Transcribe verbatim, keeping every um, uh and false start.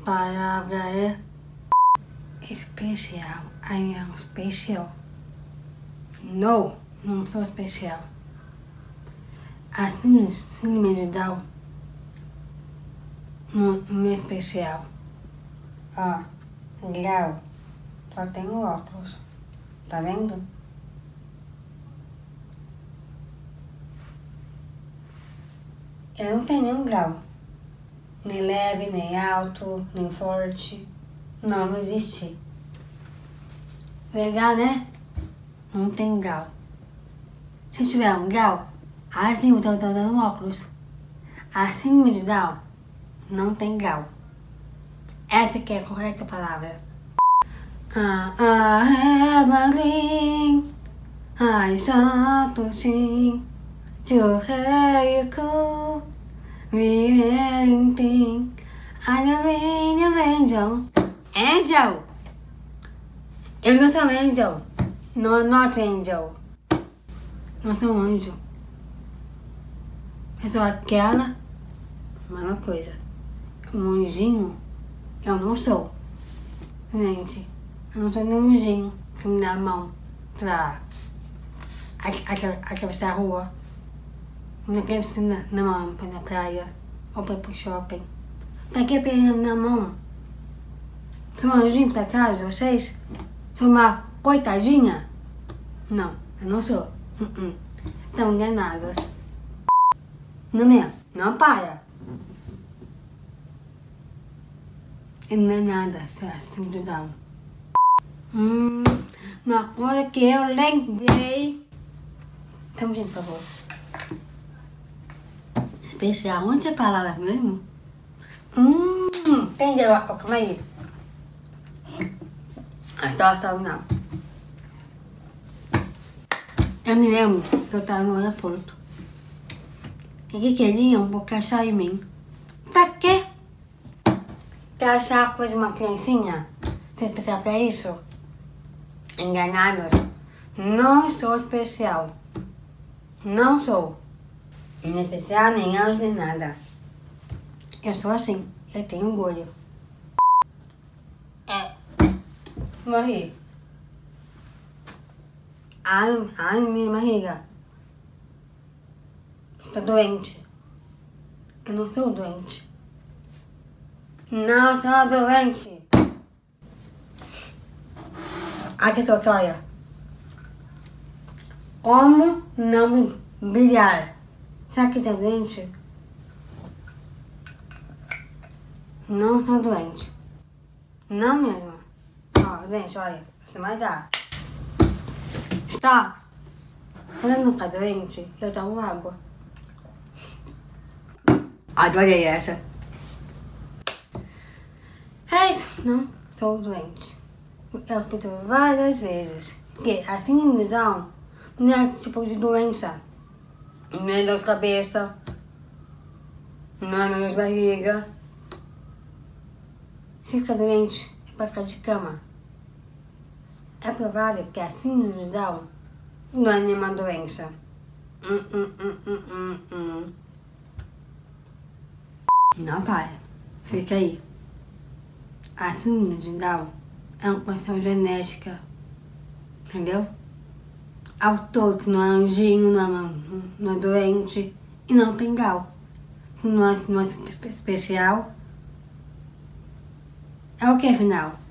palavra é especial. I am special. No, não sou especial. A síndrome, síndrome de Down não, não é especial. Ó, grau. Só tenho óculos. Tá vendo? Eu não tenho nenhum grau. Nem leve, nem alto, nem forte. Não, não existe. Legal, né? Não tem grau. Se tiver um grau, assim eu tô dando óculos. Assim de Down, não tem grau. Essa que é a correta palavra. Ah, ah, have a green. I start to sing. To hear you call. We anything. I'm a rain of angel. Angel! Eu não sou angel. No, not angel. Não sou anjo. Eu sou aquela. Mesma coisa. Um anjinho. Eu não sou. Gente, eu não sou nenhum anjinho que me dá a mão pra atravessar a rua. Me leva na, na mão pra ir na praia ou pra ir pro shopping. Pra que pegando na mão? Sou um anjinho pra casa, vocês? Sou uma coitadinha? Não, eu não sou. Uh -uh. Estão enganados. Não é? Não para. E não é nada, assim de Down. Hum, uma coisa que eu lembrei. Então, gente, por favor. Especial, onde é a palavra mesmo? Hum, entendi agora, calma aí. A história não. Eu me lembro que eu tava no aeroporto. E que queriam botar chá em mim. Pra quê? Quer achar coisa de uma criancinha? Você é especial pra isso? Enganados. Não sou especial. Não sou. Nem especial, nem anjo, nem nada. Eu sou assim. Eu tenho orgulho. É. Morri. Ai, ai, minha barriga. Estou doente. Eu não sou doente. Não sou doente. Aqui sou aqui, olha. Como não me brilhar? Será que você é doente? Não sou doente. Não mesmo. Ó, gente, olha. Você vai dar. Está. Quando eu não ficar doente, eu tomo água. Adorei essa. É isso. Não sou doente. Eu repito várias vezes que a síndrome de Down não é tipo de doença. Não é dor de cabeça. Não é dor de barriga. Se ficar doente, é pra ficar de cama. É provável que a síndrome de Down não é nenhuma doença. Hum, hum, hum, hum, hum, hum. Não para. Fica aí. A síndrome de Down é uma condição genética. Entendeu? Ao todo, não é anjinho, não é, não é doente e não tem grau. Não é, não é especial. É o que, afinal?